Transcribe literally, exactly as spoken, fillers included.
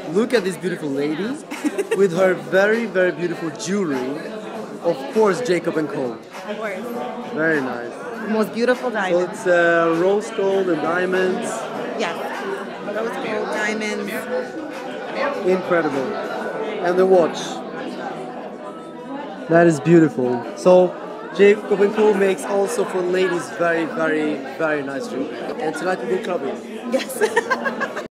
Look at this beautiful lady with her very, very beautiful jewelry. Of course, Jacob and Co. Of course. Very nice. The most beautiful So diamond. it's uh, rose gold and diamonds. Yes. Rose gold diamonds. Incredible. And the watch. That is beautiful. So Jacob and Co makes also for ladies very, very, very nice jewelry. And tonight we go clubbing. Yes.